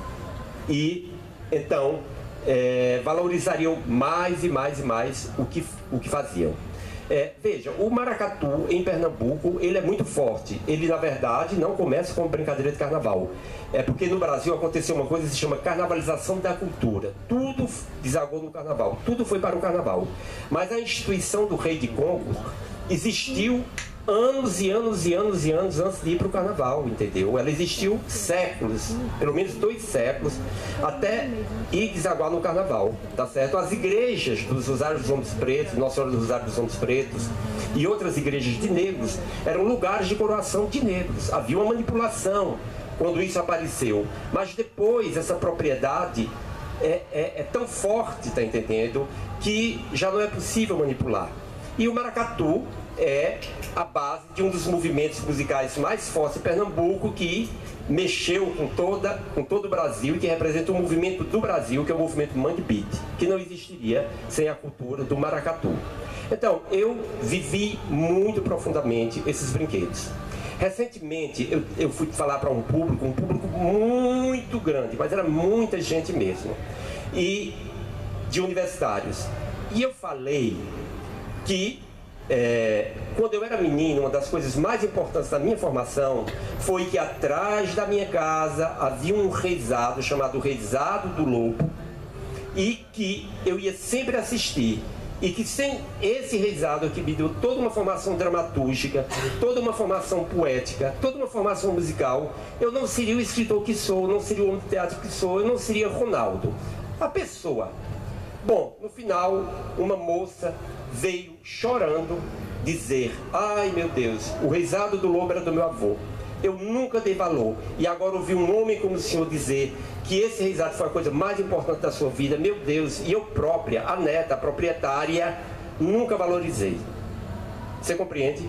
e, então, é, valorizariam mais e mais e mais o que, o que faziam. É, veja, o maracatu em Pernambuco, ele é muito forte. Ele, na verdade, não começa como brincadeira de carnaval. É porque no Brasil aconteceu uma coisa que se chama carnavalização da cultura. Tudo desagou no carnaval, tudo foi para o carnaval. Mas a instituição do Rei de Congo existiu anos e anos e anos e anos antes de ir para o carnaval, entendeu? Ela existiu séculos, pelo menos dois séculos, até ir desaguar no carnaval, tá certo? As igrejas dos Rosários dos Homens Pretos, Nossa Senhora do Rosário dos Homens Pretos e outras igrejas de negros eram lugares de coroação de negros. Havia uma manipulação quando isso apareceu, mas depois essa propriedade é, é, é tão forte, tá entendendo? Que já não é possível manipular. E o maracatu é a base de um dos movimentos musicais mais fortes em Pernambuco, que mexeu com, toda, com todo o Brasil e que representa o movimento do Brasil, que é o movimento Mangue Beat, que não existiria sem a cultura do maracatu. Então, eu vivi muito profundamente esses brinquedos. Recentemente, eu, eu fui falar para um público, um público muito grande, mas era muita gente mesmo, e de universitários. E eu falei que É, quando eu era menino, uma das coisas mais importantes da minha formação foi que atrás da minha casa havia um reizado chamado Reizado do Lobo, e que eu ia sempre assistir, e que sem esse reizado que me deu toda uma formação dramatúrgica, toda uma formação poética, toda uma formação musical, eu não seria o escritor que sou, não seria o homem de teatro que sou, eu não seria Ronaldo, a pessoa. Bom, no final, uma moça veio chorando dizer: ai meu Deus, o reizado do lobo era do meu avô, eu nunca dei valor, e agora ouvi um homem como o senhor dizer que esse reizado foi a coisa mais importante da sua vida, meu Deus, e eu própria, a neta, a proprietária, nunca valorizei. Você compreende?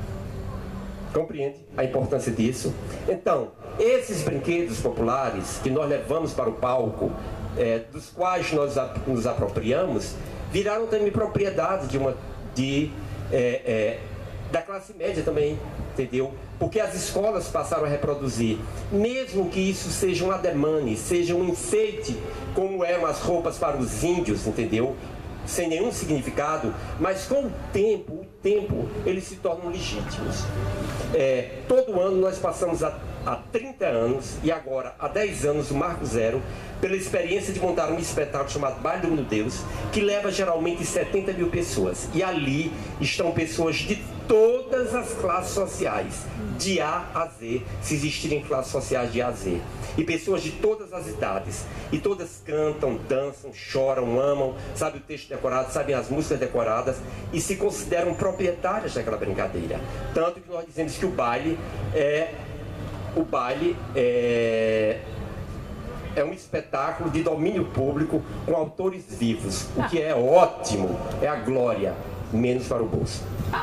Compreende a importância disso? Então, esses brinquedos populares que nós levamos para o palco, é, dos quais nós nos apropriamos, viraram também propriedade de uma, de, é, é, da classe média também, entendeu? Porque as escolas passaram a reproduzir, mesmo que isso seja um ademane, seja um enfeite, como eram as roupas para os índios, entendeu? Sem nenhum significado, mas com o tempo, o tempo, eles se tornam legítimos. É, todo ano nós passamos a há trinta anos e agora há dez anos o Marco Zero, pela experiência de montar um espetáculo chamado Baile do Menino Deus, que leva geralmente setenta mil pessoas. E ali estão pessoas de todas as classes sociais, de A a Z, se existirem classes sociais de A a Z. E pessoas de todas as idades. E todas cantam, dançam, choram, amam, sabem o texto decorado, sabem as músicas decoradas e se consideram proprietárias daquela brincadeira. Tanto que nós dizemos que o baile é... O baile é... é um espetáculo de domínio público com autores vivos, o que é ótimo, é a glória, menos para o bolso.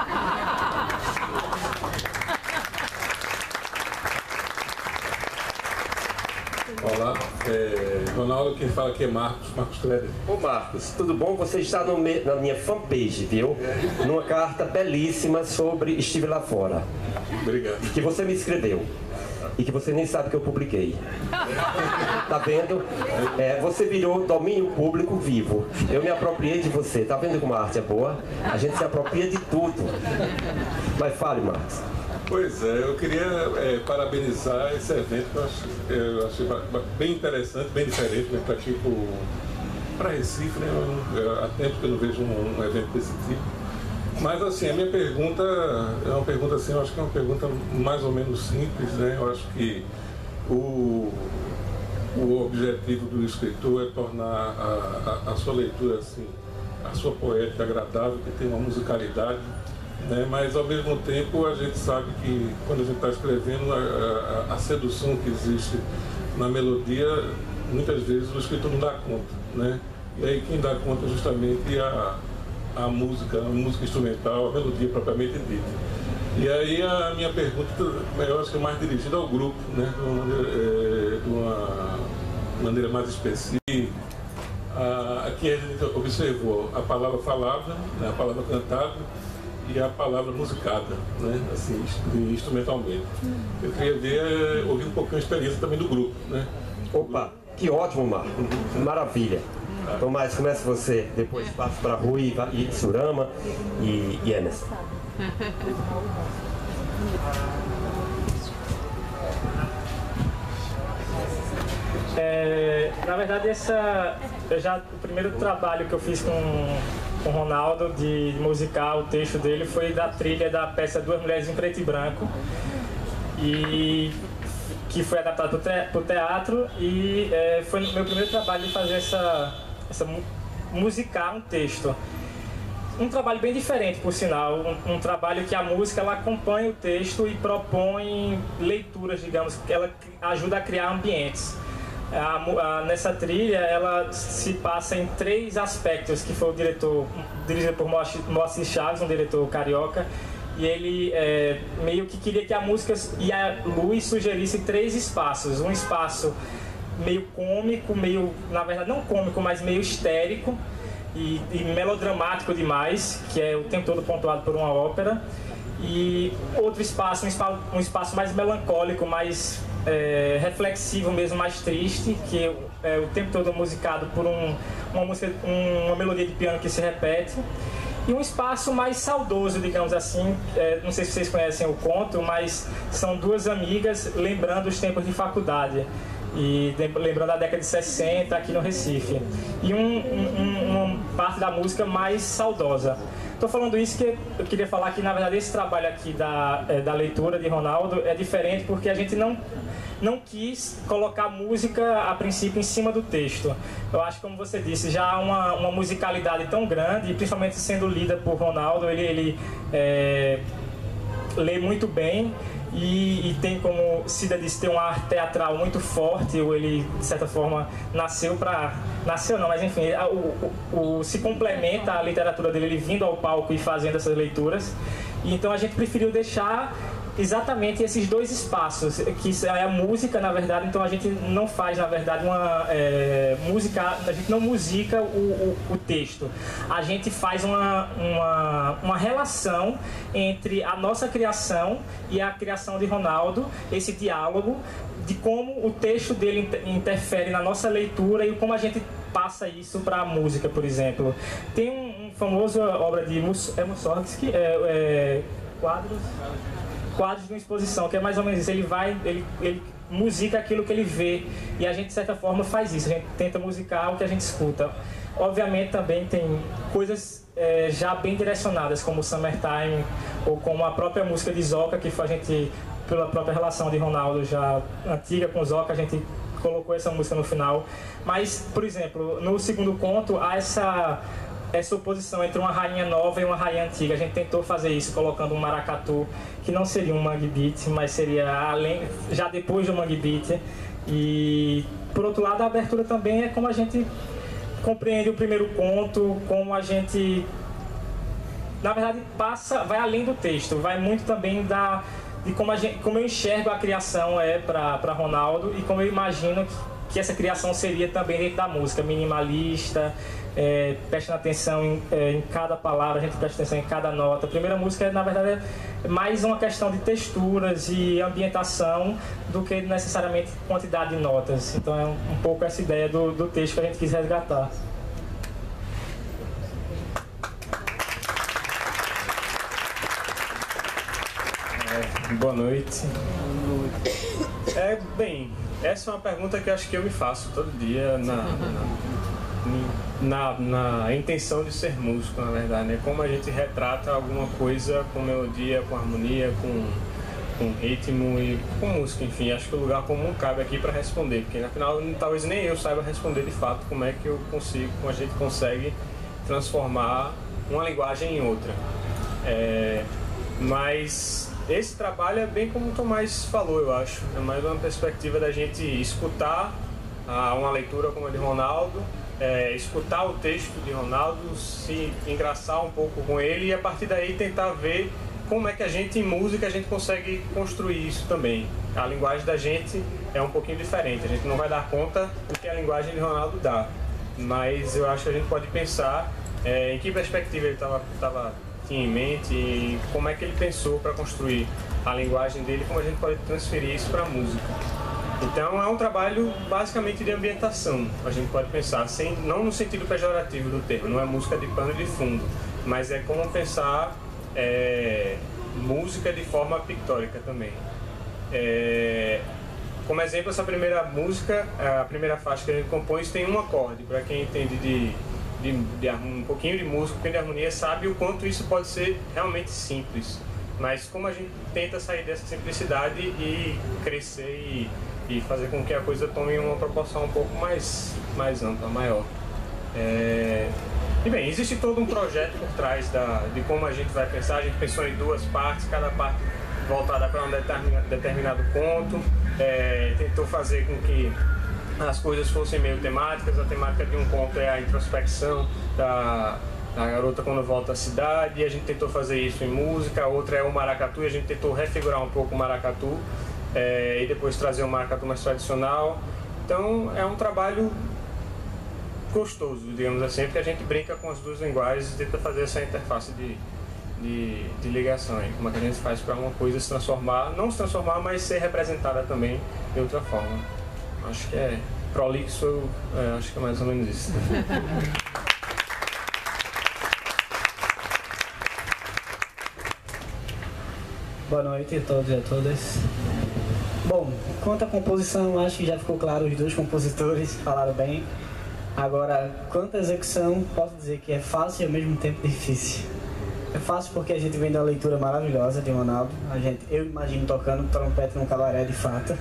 Olá, é, Ronaldo, quem fala aqui é Marcos, Marcos Kleber. Ô Marcos, tudo bom? Você está no me... na minha fanpage, viu? É. Numa carta belíssima sobre Estive Lá Fora. Obrigado. Que você me escreveu. E que você nem sabe que eu publiquei. Tá vendo? É, você virou domínio público vivo. Eu me apropriei de você. Tá vendo como a arte é boa? A gente se apropria de tudo. Mas fale, Marcos. Pois é, eu queria é, parabenizar esse evento que eu achei, eu achei bem interessante, bem diferente, né, para aqui para Recife, né? Eu, há tempo que eu não vejo um, um evento desse tipo. Mas assim, a minha pergunta é uma pergunta assim, eu acho que é uma pergunta mais ou menos simples, né? Eu acho que o, o objetivo do escritor é tornar a, a, a sua leitura assim, a sua poética agradável, que tem uma musicalidade, né? Mas ao mesmo tempo a gente sabe que quando a gente está escrevendo, a, a, a sedução que existe na melodia, muitas vezes o escritor não dá conta, né? E aí quem dá conta justamente é a a música, a música instrumental, a melodia propriamente dita. E aí a minha pergunta, eu acho que é mais dirigida ao grupo, né, de uma maneira, é, de uma maneira mais específica. Ah, aqui a gente observou a palavra falada, né, a palavra cantada e a palavra musicada, né, assim, instrumentalmente. Eu queria ver, ouvir um pouquinho a experiência também do grupo, né. Opa, que ótimo, Marco. Maravilha. Tomás, começa você, depois passo para Rui e Surama e Enes. É, na verdade, essa, eu já, o primeiro trabalho que eu fiz com, com o Ronaldo de musicar o texto dele foi da trilha da peça Duas Mulheres em Preto e Branco, e que foi adaptado para o teatro, e é, foi o meu primeiro trabalho de fazer essa, essa musicar um texto. Um trabalho bem diferente, por sinal, um, um trabalho que a música ela acompanha o texto e propõe leituras, digamos, que ela ajuda a criar ambientes. A, a, nessa trilha, ela se passa em três aspectos, que foi o diretor, dirigido por Moacir Chaves, um diretor carioca, e ele é, meio que queria que a música e a luz sugerisse três espaços. Um espaço meio cômico, meio, na verdade não cômico, mas meio histérico e, e melodramático demais, que é o tempo todo pontuado por uma ópera. E outro espaço, um espaço, um espaço mais melancólico, mais é, reflexivo mesmo, mais triste, que é o tempo todo musicado por um, uma, música, um, uma melodia de piano que se repete. E um espaço mais saudoso, digamos assim, é, não sei se vocês conhecem o conto, mas são duas amigas lembrando os tempos de faculdade, e lembrando a década de sessenta aqui no Recife. E um, um, uma parte da música mais saudosa. Estou falando isso que eu queria falar que, na verdade, esse trabalho aqui da, é, da leitura de Ronaldo é diferente porque a gente não... não quis colocar música a princípio em cima do texto. Eu acho que, como você disse, já há uma, uma musicalidade tão grande, e principalmente sendo lida por Ronaldo, ele, ele é, lê muito bem e, e tem, como Cida disse, tem um ar teatral muito forte, ou ele, de certa forma, nasceu para... Nasceu não, mas enfim, o, o, o, se complementa a literatura dele, ele vindo ao palco e fazendo essas leituras. E então a gente preferiu deixar exatamente esses dois espaços, que é a música, na verdade. Então a gente não faz, na verdade, uma é, música, a gente não musica o, o, o texto, a gente faz uma, uma, uma relação entre a nossa criação e a criação de Ronaldo, esse diálogo de como o texto dele interfere na nossa leitura e como a gente passa isso para a música, por exemplo. Tem um, um famoso obra de Mus, é Mussorgsky, é, é, quadros... quadros de uma exposição, que é mais ou menos isso. Ele vai, ele, ele musica aquilo que ele vê, e a gente, de certa forma, faz isso. A gente tenta musicar o que a gente escuta. Obviamente, também tem coisas é, já bem direcionadas, como o Summertime, ou como a própria música de Zoca, que a gente, pela própria relação de Ronaldo já antiga com Zoca, a gente colocou essa música no final. Mas, por exemplo, no segundo conto, há essa... essa oposição entre uma rainha nova e uma rainha antiga. A gente tentou fazer isso colocando um maracatu, que não seria um mangue beat, mas seria além, já depois do mangue beat. E, por outro lado, a abertura também é como a gente compreende o primeiro conto, como a gente, na verdade, passa, vai além do texto, vai muito também da, de como, a gente, como eu enxergo a criação é para Ronaldo, e como eu imagino que, que essa criação seria também dentro da música, minimalista, É, prestando atenção em, é, em cada palavra, a gente presta atenção em cada nota. A primeira música, na verdade, é mais uma questão de texturas e ambientação do que necessariamente quantidade de notas. Então é um, um pouco essa ideia do, do texto que a gente quis resgatar. É, boa noite. É, bem, essa é uma pergunta que eu acho que eu me faço todo dia na... na... Na, na intenção de ser músico, na verdade, né? Como a gente retrata alguma coisa com melodia, com harmonia, com, com ritmo e com música, enfim, acho que o lugar comum cabe aqui para responder, porque afinal talvez nem eu saiba responder de fato como é que eu consigo, como a gente consegue transformar uma linguagem em outra. É, mas esse trabalho é bem como o Tomás falou, eu acho, é mais uma perspectiva da gente escutar a, uma leitura como a de Ronaldo, É, escutar o texto de Ronaldo, se engraçar um pouco com ele e a partir daí tentar ver como é que a gente em música a gente consegue construir isso também. A linguagem da gente é um pouquinho diferente, a gente não vai dar conta do que a linguagem de Ronaldo dá, mas eu acho que a gente pode pensar é, em que perspectiva ele tava, tava, tinha em mente e como é que ele pensou para construir a linguagem dele, como a gente pode transferir isso para a música. Então é um trabalho basicamente de ambientação, a gente pode pensar, sem, não no sentido pejorativo do termo, não é música de pano de fundo, mas é como pensar é, música de forma pictórica também. É, como exemplo, essa primeira música, a primeira faixa que a gente compõe tem um acorde, para quem entende de, de, de um pouquinho de música, um pouquinho de harmonia, sabe o quanto isso pode ser realmente simples. Mas como a gente tenta sair dessa simplicidade e crescer e e fazer com que a coisa tome uma proporção um pouco mais, mais ampla, maior. É... E bem, existe todo um projeto por trás da, de como a gente vai pensar. A gente pensou em duas partes, cada parte voltada para um determinado, determinado ponto, é... tentou fazer com que as coisas fossem meio temáticas. A temática de um conto é a introspecção da, da garota quando volta à cidade, e a gente tentou fazer isso em música. A outra é o maracatu, e a gente tentou refigurar um pouco o maracatu. É, e depois trazer um maracatu mais tradicional. Então é um trabalho gostoso, digamos assim, porque a gente brinca com as duas linguagens e tenta fazer essa interface de, de, de ligação aí. Como é que a gente faz para uma coisa se transformar, não se transformar, mas ser representada também de outra forma. Acho que é prolixo, é, acho que é mais ou menos isso. Boa noite a todos e a todas. Bom, quanto à composição, acho que já ficou claro, os dois compositores falaram bem. Agora, quanto à execução, posso dizer que é fácil e ao mesmo tempo difícil. É fácil porque a gente vem da leitura maravilhosa de Ronaldo. A gente, eu imagino tocando trompete num cabaré de fato.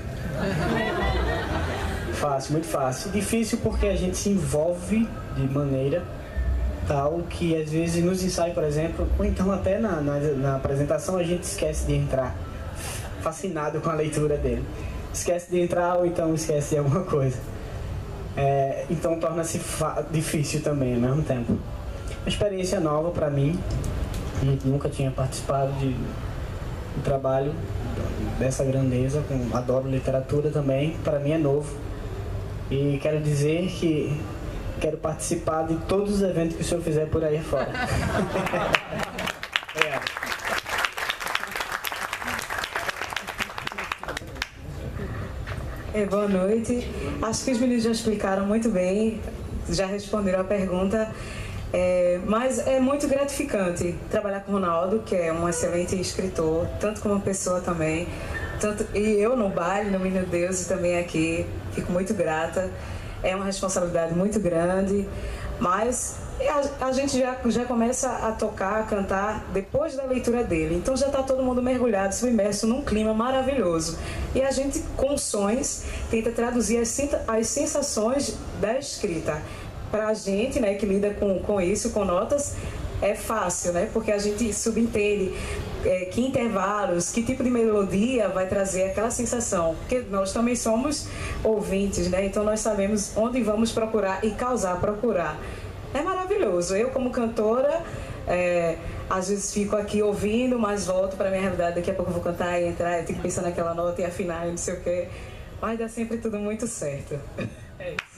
Fácil, muito fácil. Difícil porque a gente se envolve de maneira tal que às vezes nos ensaios, por exemplo, ou então até na, na, na apresentação a gente esquece de entrar, fascinado com a leitura dele. Esquece de entrar ou então esquece de alguma coisa. É, então torna-se difícil também ao mesmo tempo. Uma experiência nova para mim. A gente nunca tinha participado de um trabalho dessa grandeza. Com, adoro literatura também, para mim é novo. E quero dizer que quero participar de todos os eventos que o senhor fizer por aí fora. Obrigado. É, boa noite. Acho que os meninos já explicaram muito bem, já responderam a pergunta. É, mas é muito gratificante trabalhar com o Ronaldo, que é um excelente escritor, tanto como pessoa também. Tanto, e eu no baile, no Menino Deus, e também aqui, fico muito grata. É uma responsabilidade muito grande, mas a, a gente já, já começa a tocar, a cantar depois da leitura dele. Então já está todo mundo mergulhado, submerso num clima maravilhoso. E a gente, com sons, tenta traduzir as, as sensações da escrita. Para a gente, né, que lida com, com isso, com notas, é fácil, né? Porque a gente subentende é, que intervalos, que tipo de melodia vai trazer aquela sensação. Porque nós também somos ouvintes, né? Então nós sabemos onde vamos procurar e causar procurar. É maravilhoso. Eu, como cantora, é, às vezes fico aqui ouvindo, mas volto para a minha realidade. Daqui a pouco eu vou cantar e entrar, eu tenho que pensar naquela nota e afinar e não sei o quê. Mas dá sempre tudo muito certo. É isso.